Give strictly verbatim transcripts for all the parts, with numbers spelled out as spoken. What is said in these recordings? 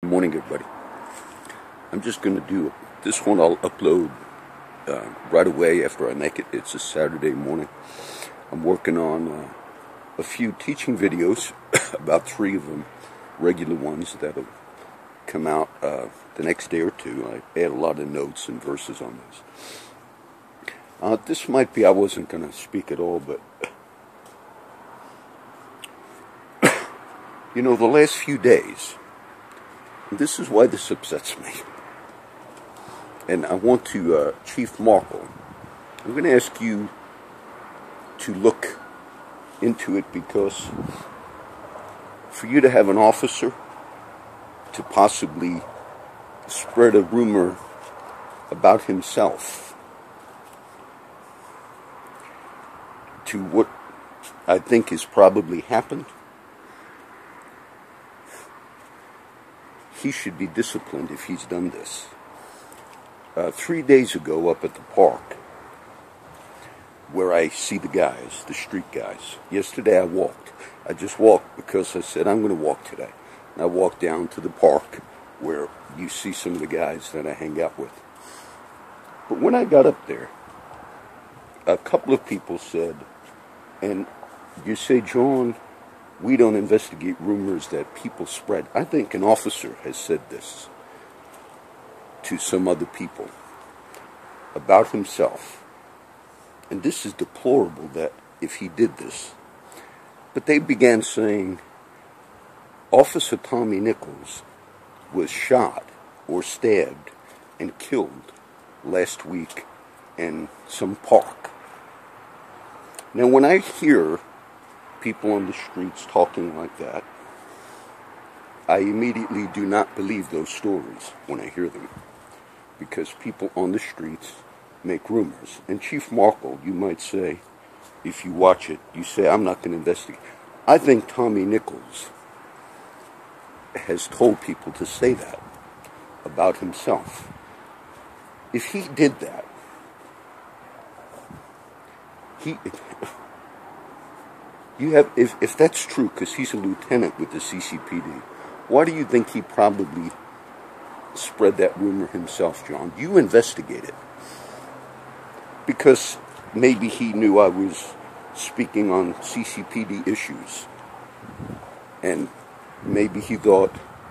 Morning, everybody. I'm just going to do this one. I'll upload uh, right away after I make it. It's a Saturday morning. I'm working on uh, a few teaching videos, about three of them, regular ones that'll come out uh, the next day or two. I add a lot of notes and verses on those. Uh, this might be, I wasn't going to speak at all, but you know, the last few days, this is why this upsets me. And I want to, uh, Chief Markle, I'm going to ask you to look into it, because for you to have an officer to possibly spread a rumor about himself to what I think has probably happened, he should be disciplined if he's done this. Uh, three days ago up at the park, where I see the guys, the street guys. Yesterday I walked. I just walked because I said, I'm going to walk today. And I walked down to the park where you see some of the guys that I hang out with. But when I got up there, a couple of people said, and you say, John, we don't investigate rumors that people spread. I think an officer has said this to some other people about himself. And this is deplorable that if he did this. But they began saying, Officer Tommy Nichols was shot or stabbed and killed last week in some park. Now, when I hear people on the streets talking like that, I immediately do not believe those stories when I hear them, because people on the streets make rumors. And Chief Markle, you might say, if you watch it, you say, I'm not going to investigate. I think Tommy Nichols has told people to say that about himself. If he did that, he... You have, if, if that's true, because he's a lieutenant with the C C P D, why do you think he probably spread that rumor himself, John? You investigate it. Because maybe he knew I was speaking on C C P D issues. And maybe he thought,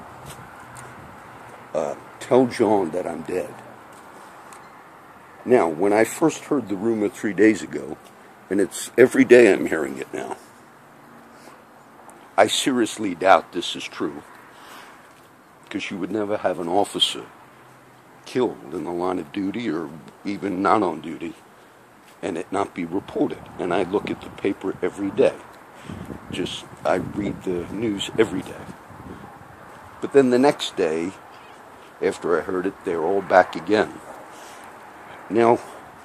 uh, tell John that I'm dead. Now, when I first heard the rumor three days ago, and it's every day I'm hearing it now, I seriously doubt this is true, because you would never have an officer killed in the line of duty or even not on duty and it not be reported. And I look at the paper every day. Just, I read the news every day. But then the next day, after I heard it, they're all back again. Now,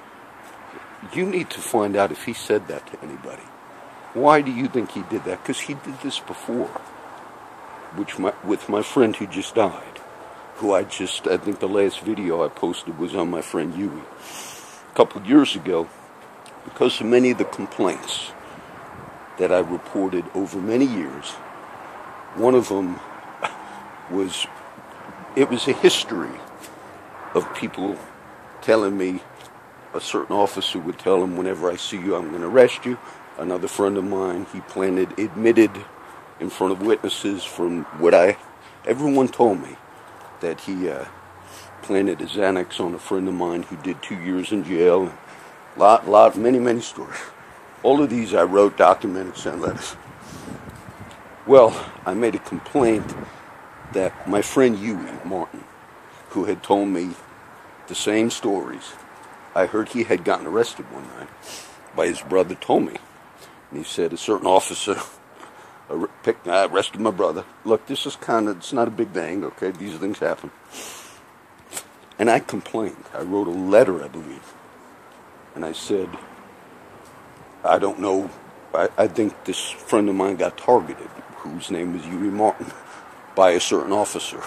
you need to find out if he said that to anybody. Why do you think he did that? Because he did this before, which my, with my friend who just died, who I just, I think the last video I posted was on my friend Huey. A couple of years ago, because of many of the complaints that I reported over many years, one of them was, it was a history of people telling me, a certain officer would tell him, whenever I see you, I'm going to arrest you. Another friend of mine, he planted, admitted in front of witnesses from what I, everyone told me, that he uh, planted a Xanax on a friend of mine who did two years in jail. And lot, lot, many, many stories. All of these I wrote, documented, sent letters. Well, I made a complaint that my friend Huey Martin, who had told me the same stories, I heard he had gotten arrested one night by his brother, told me. And he said, a certain officer picked, I arrested my brother. Look, this is kind of, it's not a big thing, okay? These things happen. And I complained. I wrote a letter, I believe. And I said, I don't know, I, I think this friend of mine got targeted, whose name was Huey Martin, by a certain officer.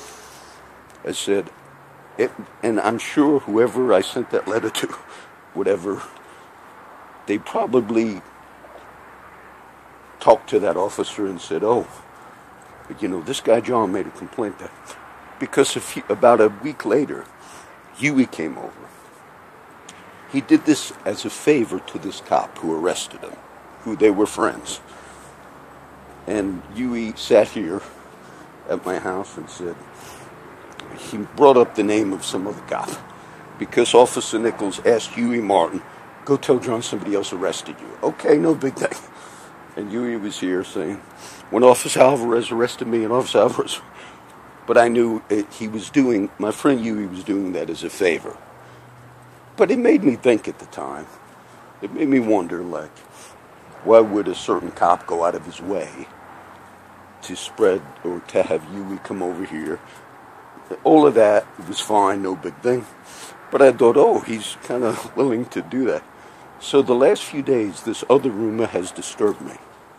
I said, it, and I'm sure whoever I sent that letter to, whatever, they probably talked to that officer and said, oh, you know, this guy John made a complaint that because a few, about a week later, Huey came over. He did this as a favor to this cop who arrested him, who they were friends. And Huey sat here at my house and said, he brought up the name of some other cop because Officer Nichols asked Huey Martin, go tell John somebody else arrested you. Okay, no big thing. And Huey was here saying, when Officer Alvarez arrested me, and Officer Alvarez, but I knew it, he was doing, my friend Huey was doing that as a favor. But it made me think at the time, it made me wonder, like, why would a certain cop go out of his way to spread or to have Huey come over here? All of that was fine, no big thing. But I thought, oh, he's kind of willing to do that. So the last few days, this other rumor has disturbed me.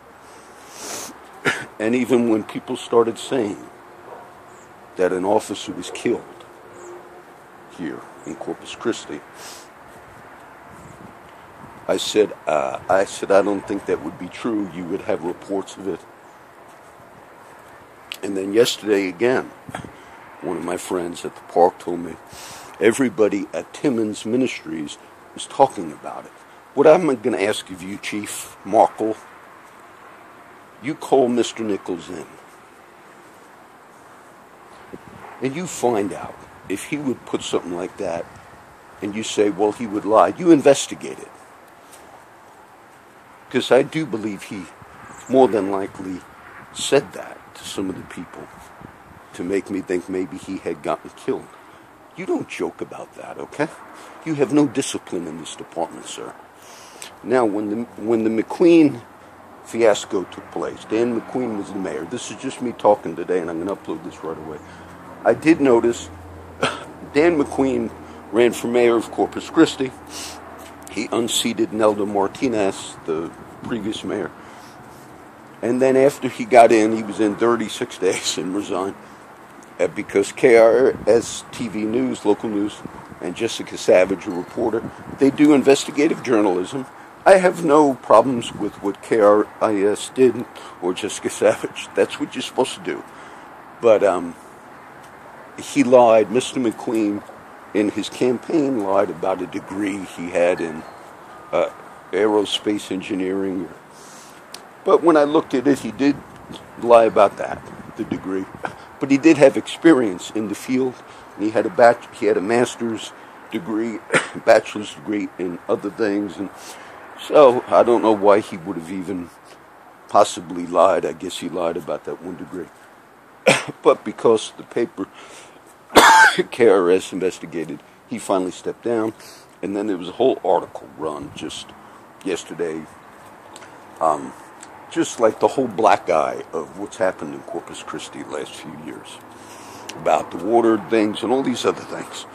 And even when people started saying that an officer was killed here in Corpus Christi, I said, uh, I said, I don't think that would be true. You would have reports of it. And then yesterday again, one of my friends at the park told me everybody at Timmons Ministries was talking about it. What I'm going to ask of you, Chief Markle, you call Mister Nichols in, and you find out if he would put something like that, and you say, well, he would lie. You investigate it. Because I do believe he more than likely said that to some of the people to make me think maybe he had gotten killed. You don't joke about that, okay? You have no discipline in this department, sir. Now, when the when the McQueen fiasco took place, Dan McQueen was the mayor. This is just me talking today, and I'm going to upload this right away. I did notice Dan McQueen ran for mayor of Corpus Christi. He unseated Nelda Martinez, the previous mayor. And then after he got in, he was in thirty-six days and resigned. Uh, because K R S T V News, local news, and Jessica Savage, a reporter, they do investigative journalism. I have no problems with what K R I S did or Jessica Savage. That's what you're supposed to do. But um, he lied. Mister McQueen, in his campaign, lied about a degree he had in uh, aerospace engineering. But when I looked at it, he did lie about that, the degree. But he did have experience in the field. And he had a bach- he had a master's degree, bachelor's degree in other things. And so I don't know why he would have even possibly lied. I guess he lied about that one degree. But because the paper K R S investigated, he finally stepped down. And then there was a whole article run just yesterday, um, just like the whole black eye of what's happened in Corpus Christi the last few years, about the water things and all these other things.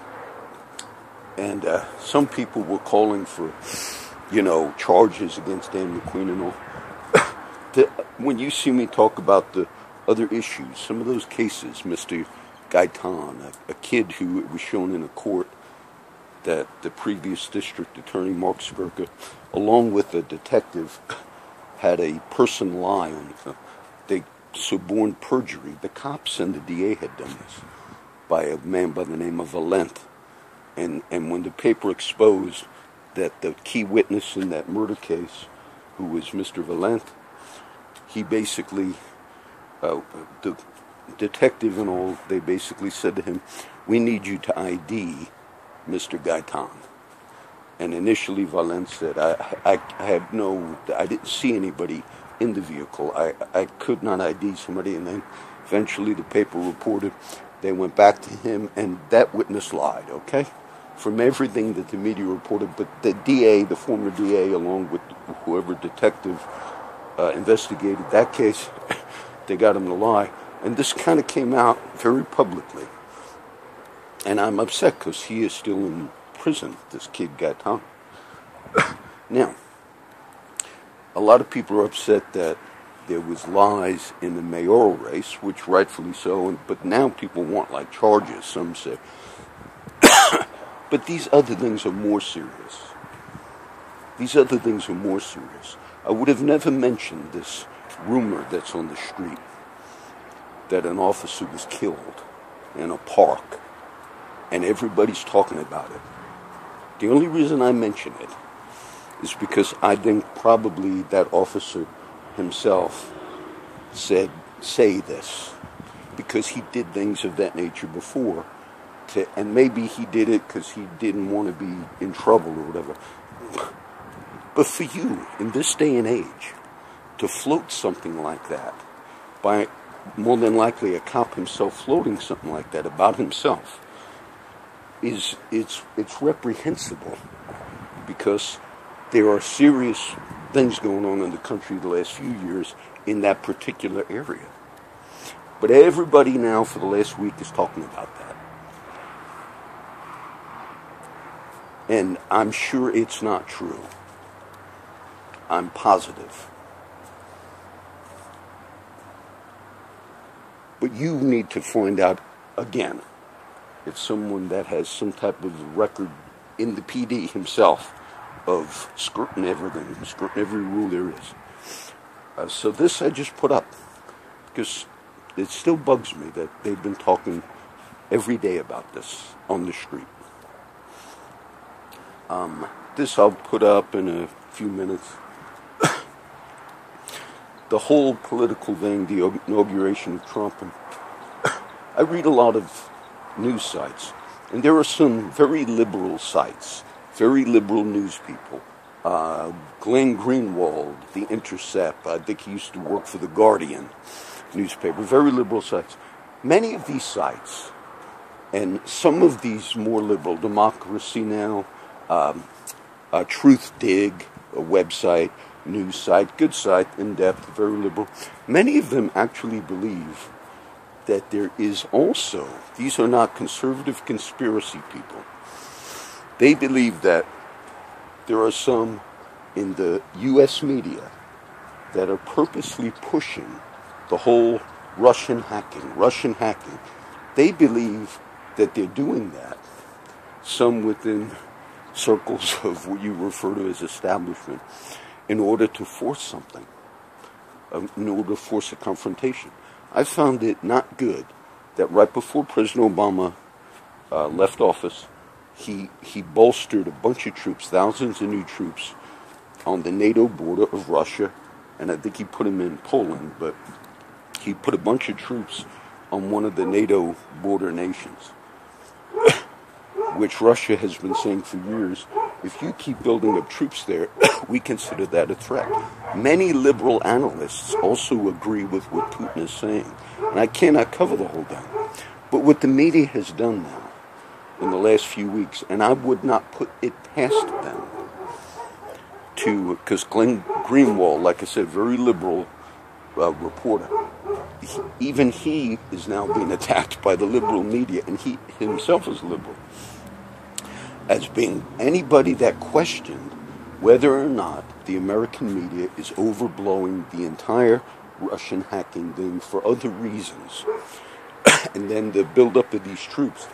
And uh, some people were calling for, you know, charges against Dan McQueen and all. the, when you see me talk about the other issues, some of those cases, Mister Gaitan, a, a kid who was shown in a court that the previous district attorney, Mark Skirka, along with a detective, had a person lie on them. They suborned perjury. The cops and the D A had done this by a man by the name of Valent. And and when the paper exposed that the key witness in that murder case, who was Mister Valent, he basically, uh, the detective and all, they basically said to him, we need you to I D Mister Gaitan. And initially Valent said, I, I, I have no, I didn't see anybody in the vehicle. I, I could not I D somebody. And then eventually the paper reported, they went back to him, and that witness lied, okay? From everything that the media reported. But the D A, the former D A, along with whoever detective uh, investigated that case, they got him to lie. And this kind of came out very publicly. And I'm upset because he is still in prison, this kid Gaitan. Now, a lot of people are upset that there was lies in the mayoral race, which rightfully so, and, but now people want like charges, some say. But these other things are more serious. These other things are more serious. I would have never mentioned this rumor that's on the street that an officer was killed in a park, and everybody's talking about it. The only reason I mention it is because I think probably that officer himself said, say this, because he did things of that nature before, to, and maybe he did it because he didn't want to be in trouble or whatever. But for you, in this day and age, to float something like that, by more than likely a cop himself floating something like that about himself, is it's it's reprehensible, because there are serious things going on in the country the last few years in that particular area. But everybody now for the last week is talking about that. And I'm sure it's not true. I'm positive. But you need to find out, again, if someone that has some type of record in the P D himself of skirting everything, skirting every rule there is. Uh, so this I just put up because it still bugs me that they've been talking every day about this on the street. Um, this I'll put up in a few minutes. The whole political thing, the inauguration of Trump, and I read a lot of news sites, and there are some very liberal sites, very liberal news people. Uh, Glenn Greenwald, The Intercept, I think he used to work for The Guardian newspaper, very liberal sites. Many of these sites, and some of these more liberal, Democracy Now!, um, uh, Truth Dig, a website, news site, good site, in-depth, very liberal. Many of them actually believe that there is also, these are not conservative conspiracy people, they believe that there are some in the U S media that are purposely pushing the whole Russian hacking, Russian hacking. They believe that they're doing that, some within circles of what you refer to as establishment, in order to force something, in order to force a confrontation. I found it not good that right before President Obama uh, left office, he he bolstered a bunch of troops, thousands of new troops, on the NATO border of Russia, and I think he put them in Poland, but he put a bunch of troops on one of the NATO border nations, which Russia has been saying for years, if you keep building up troops there, we consider that a threat. Many liberal analysts also agree with what Putin is saying, and I cannot cover the whole thing. But what the media has done now, in the last few weeks, and I would not put it past them to, because Glenn Greenwald, like I said, very liberal uh, reporter, he, even he is now being attacked by the liberal media, and he himself is liberal, as being anybody that questioned whether or not the American media is overblowing the entire Russian hacking thing for other reasons, and then the buildup of these troops,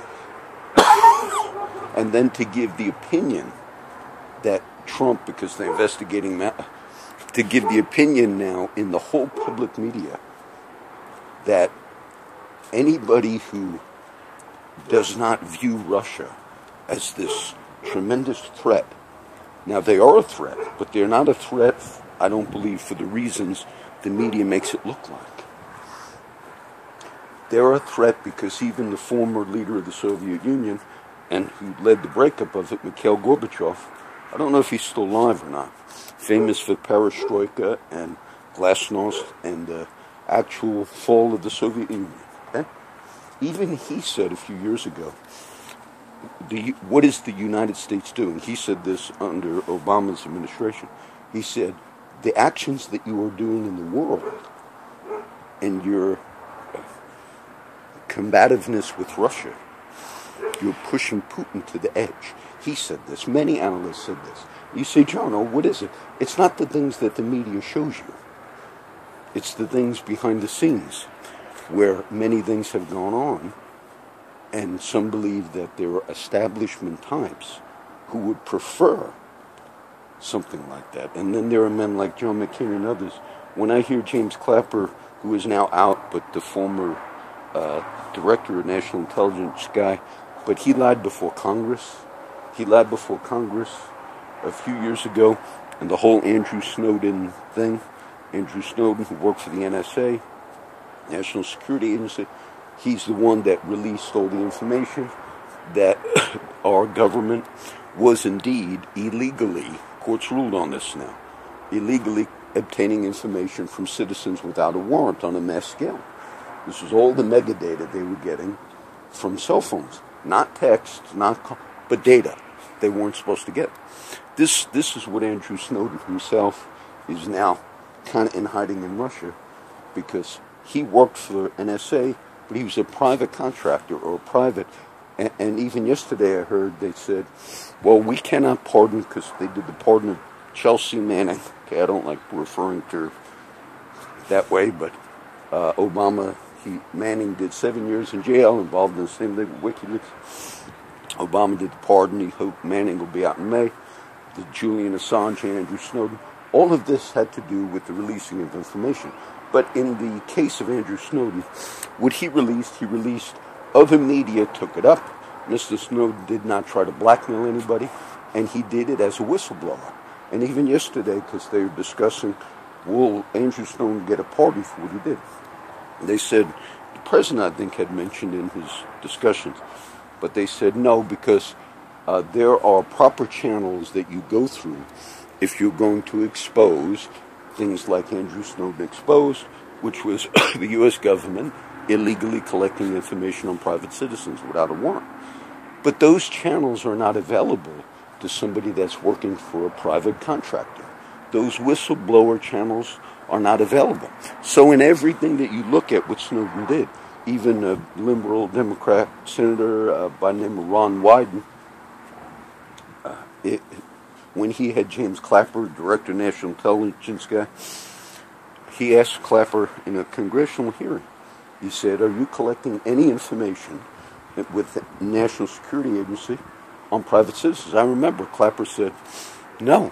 and then to give the opinion that Trump, because they're investigating, to give the opinion now in the whole public media that anybody who does not view Russia as this tremendous threat. Now, they are a threat, but they're not a threat, I don't believe, for the reasons the media makes it look like. They're a threat because even the former leader of the Soviet Union, and who led the breakup of it, Mikhail Gorbachev, I don't know if he's still alive or not, famous for perestroika and glasnost and the actual fall of the Soviet Union. Okay? Even he said a few years ago, The, what is the United States doing? He said this under Obama's administration. He said, the actions that you are doing in the world and your combativeness with Russia, you're pushing Putin to the edge. He said this. Many analysts said this. You say, John, oh, what is it? It's not the things that the media shows you. It's the things behind the scenes where many things have gone on. And some believe that there are establishment types who would prefer something like that. And then there are men like John McCain and others. When I hear James Clapper who is now out, but the former uh, director of national intelligence guy, but he lied before Congress. He lied before Congress a few years ago, and the whole Andrew Snowden thing. Andrew Snowden, who worked for the N S A, National Security Agency, he's the one that released all the information that our government was indeed illegally, courts ruled on this now, illegally obtaining information from citizens without a warrant on a mass scale. This was all the metadata they were getting from cell phones, not text, not call, but data they weren't supposed to get. This this is what Andrew Snowden himself is now kind of in hiding in Russia, because he worked for N S A, but he was a private contractor or a private. And, and even yesterday I heard they said, well, we cannot pardon, because they did the pardon of Chelsea Manning. Okay, I don't like referring to her that way, but uh, Obama, he Manning did seven years in jail, involved in the same thing with WikiLeaks. Obama did the pardon. He hoped Manning will be out in May. The Julian Assange, Andrew Snowden. All of this had to do with the releasing of information. But in the case of Andrew Snowden, what he released, he released, other media took it up. Mister Snowden did not try to blackmail anybody, and he did it as a whistleblower. And even yesterday, because they were discussing, will Andrew Snowden get a pardon for what he did? And they said, the president, I think, had mentioned in his discussions, but they said no, because uh, there are proper channels that you go through if you're going to expose things like Andrew Snowden exposed, which was the U S government illegally collecting information on private citizens without a warrant. But those channels are not available to somebody that's working for a private contractor. Those whistleblower channels are not available. So in everything that you look at what Snowden did, even a liberal Democrat senator uh, by the name of Ron Wyden, uh, it, when he had James Clapper, Director of National Intelligence guy, he asked Clapper in a congressional hearing, he said, are you collecting any information with the National Security Agency on private citizens? I remember Clapper said, no.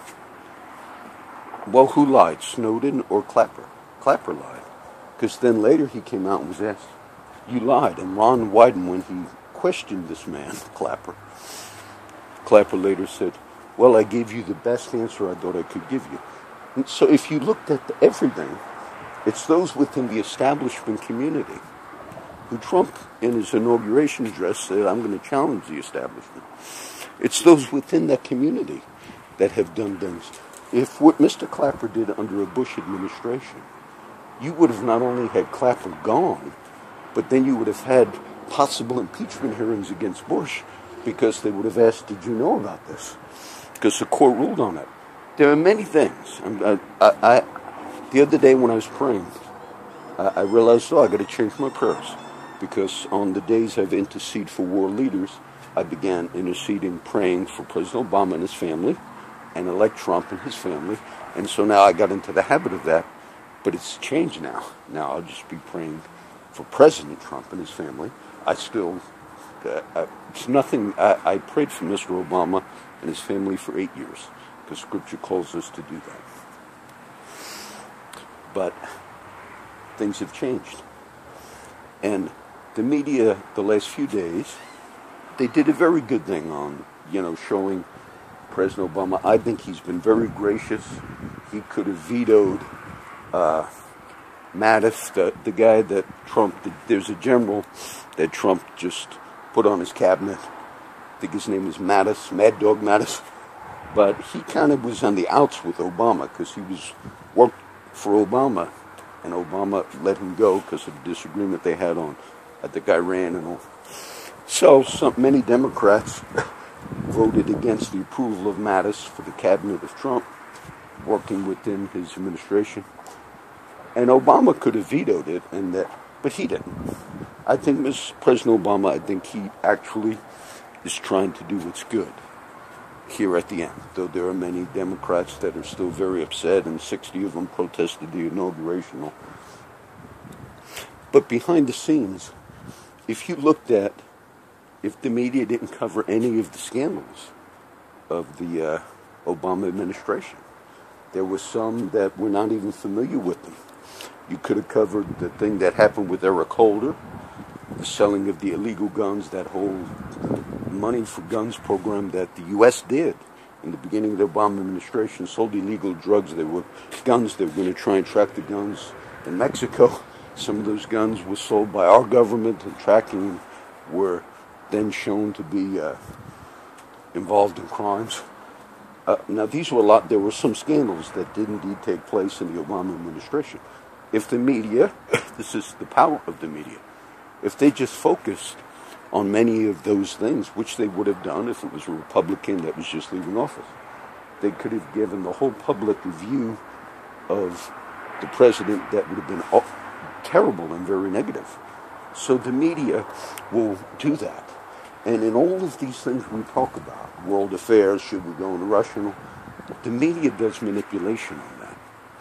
Well, who lied, Snowden or Clapper? Clapper lied. Because then later he came out and was asked, you lied. And Ron Wyden, when he questioned this man, Clapper, Clapper later said, well, I gave you the best answer I thought I could give you. And so if you looked at the, everything, it's those within the establishment community who Trump, in his inauguration address, said, I'm going to challenge the establishment. It's those within that community that have done things. If what Mister Clapper did under a Bush administration, you would have not only had Clapper gone, but then you would have had possible impeachment hearings against Bush, because they would have asked, did you know about this? Because the court ruled on it. There are many things. I, I, I, the other day when I was praying, I, I realized, oh, I got to change my prayers. Because on the days I've interceded for world leaders, I began interceding, praying for President Obama and his family, and elect Trump and his family. And so now I got into the habit of that, but it's changed now. Now I'll just be praying for President Trump and his family. I still, uh, I, it's nothing, I, I prayed for Mister Obama and his family for eight years, because Scripture calls us to do that. But things have changed. And the media, the last few days, they did a very good thing on, you know, showing President Obama. I think he's been very gracious. He could have vetoed uh, Mattis, the, the guy that Trump, the, there's a general that Trump just put on his cabinet. I think his name is Mattis, Mad Dog Mattis. But he kind of was on the outs with Obama, because he was worked for Obama, and Obama let him go because of the disagreement they had on, I think, Iran and all. So, some, many Democrats voted against the approval of Mattis for the cabinet of Trump, working within his administration. And Obama could have vetoed it, and that, but he didn't. I think Mister President Obama, I think he actually is trying to do what's good here at the end, though there are many Democrats that are still very upset, and sixty of them protested the inauguration. But behind the scenes, if you looked at, if the media didn't cover any of the scandals of the uh, Obama administration, there were some that were not even familiar with them. You could have covered the thing that happened with Eric Holder, the selling of the illegal guns, that whole money for guns program that the U S did in the beginning of the Obama administration, sold illegal drugs. They were guns. They were going to try and track the guns in Mexico. Some of those guns were sold by our government, and tracking were then shown to be uh, involved in crimes. Uh, now, these were a lot. There were some scandals that did indeed take place in the Obama administration. If the media, this is the power of the media, if they just focused on many of those things, which they would have done if it was a Republican that was just leaving office, they could have given the whole public a view of the president that would have been terrible and very negative. So the media will do that. And in all of these things we talk about, world affairs, should we go into Russia, the media does manipulation on that.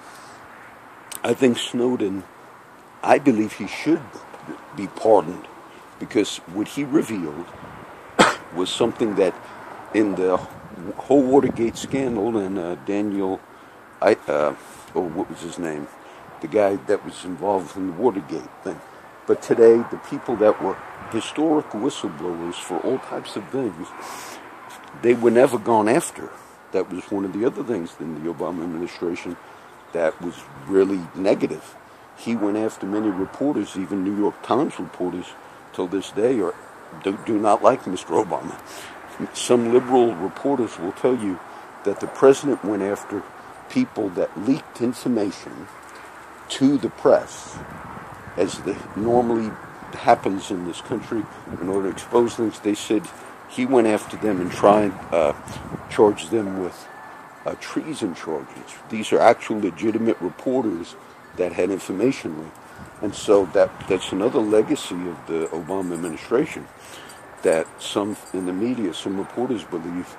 I think Snowden, I believe he should be pardoned, because what he revealed was something that in the whole Watergate scandal, and uh, Daniel, I, uh, oh, what was his name? The guy that was involved in the Watergate thing. But today, the people that were historic whistleblowers for all types of things, they were never gone after. That was one of the other things in the Obama administration that was really negative. He went after many reporters, even New York Times reporters, till this day, or do, do not like Mister Obama. Some liberal reporters will tell you that the president went after people that leaked information to the press, as the normally happens in this country, in order to expose things. They said he went after them and tried uh, charge them with uh, treason charges. These are actual legitimate reporters that had information leaked. And so that that's another legacy of the Obama administration, that some in the media, some reporters believe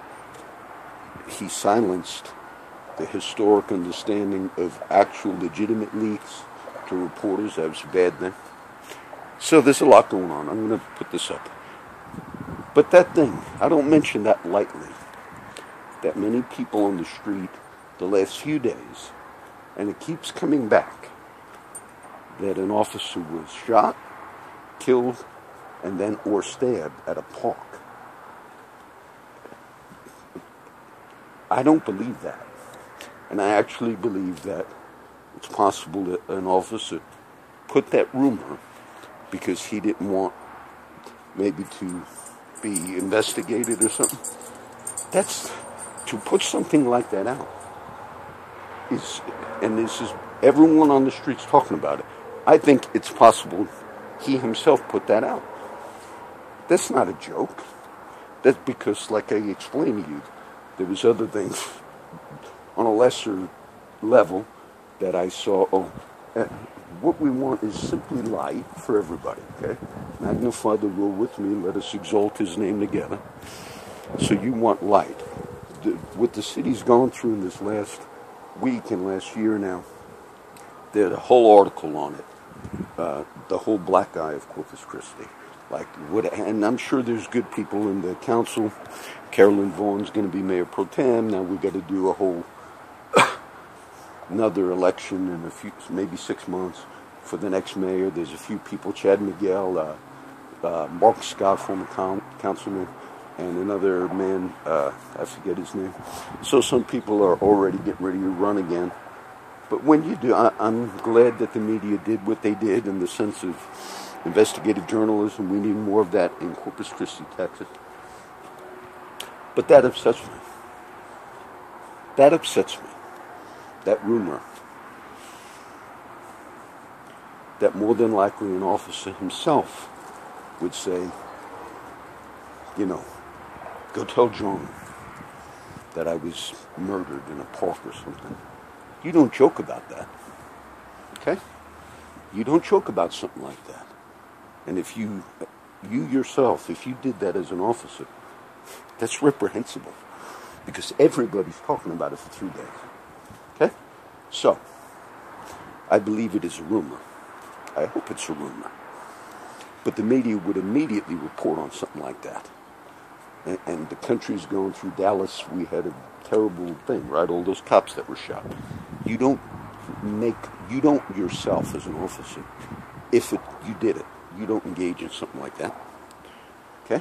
he silenced the historic understanding of actual legitimate leaks to reporters. That was a bad thing. So there's a lot going on. I'm going to put this up. But that thing, I don't mention that lightly, that many people on the street the last few days, and it keeps coming back, that an officer was shot, killed, and then or stabbed at a park. I don't believe that. And I actually believe that it's possible that an officer put that rumor because he didn't want maybe to be investigated or something. That's, to put something like that out is, and this is, everyone on the streets talking about it. I think it's possible he himself put that out. That's not a joke. That's because, like I explained to you, there was other things on a lesser level that I saw. Oh, uh, what we want is simply light for everybody, okay? Magnify the Lord with me, let us exalt his name together. So you want light. The, what the city's gone through in this last week and last year now, there's a whole article on it. Uh, the whole black eye of Corpus Christi. Like what, and I'm sure there's good people in the council. Carolyn Vaughn's going to be mayor pro tem. Now we've got to do a whole another election in a few, maybe six months for the next mayor. There's a few people, Chad Miguel, uh, uh, Mark Scott, former con- councilman, and another man, uh, I forget his name. So some people are already getting ready to run again. But when you do, I, I'm glad that the media did what they did in the sense of investigative journalism. We need more of that in Corpus Christi, Texas. But that upsets me. That upsets me. That rumor. That more than likely an officer himself would say, you know, go tell John that I was murdered in a park or something. You don't joke about that. Okay? You don't joke about something like that. And if you, you yourself, if you did that as an officer, that's reprehensible. Because everybody's talking about it for three days. Okay? So, I believe it is a rumor. I hope it's a rumor. But the media would immediately report on something like that. And, and the country's going through Dallas. We had a terrible thing, right? All those cops that were shot. You don't make, you don't yourself as an officer, if it, you did it, you don't engage in something like that. Okay?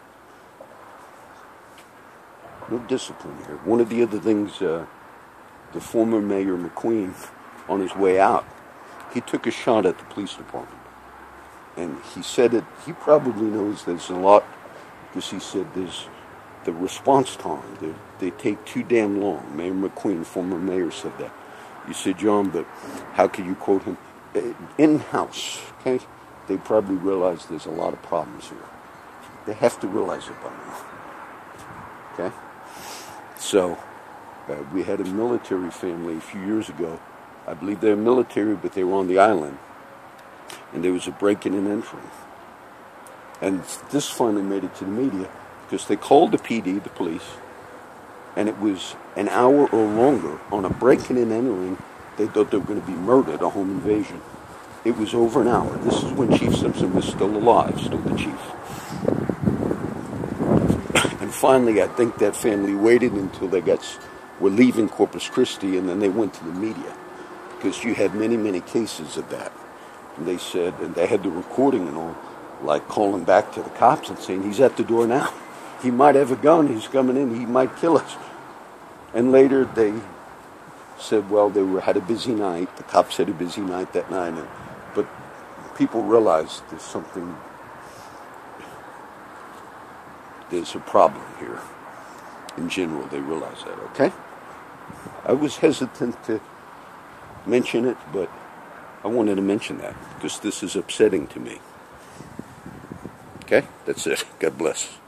No discipline here. One of the other things, uh, the former Mayor McQueen, on his way out, he took a shot at the police department. And he said it, he probably knows there's a lot, because he said there's the response time, they, they take too damn long. Mayor McQueen, former mayor, said that. You said, John, but how can you quote him? In-house, okay? They probably realize there's a lot of problems here. They have to realize it by now. Okay? So, uh, we had a military family a few years ago. I believe they're military, but they were on the island. And there was a break-in and entering. And this finally made it to the media, because they called the P D, the police, and it was an hour or longer on a break-in and entering. They thought they were going to be murdered, a home invasion. It was over an hour. This is when Chief Simpson was still alive, still the chief. And finally, I think that family waited until they got, were leaving Corpus Christi, and then they went to the media, because you had many, many cases of that. And they said, and they had the recording and all, like calling back to the cops and saying, he's at the door now. He might have a gun. He's coming in. He might kill us. And later they said, well, they were, had a busy night. The cops had a busy night that night. And, but people realized there's something, there's a problem here. In general, they realize that, okay? I was hesitant to mention it, but I wanted to mention that because this is upsetting to me. Okay? That's it. God bless.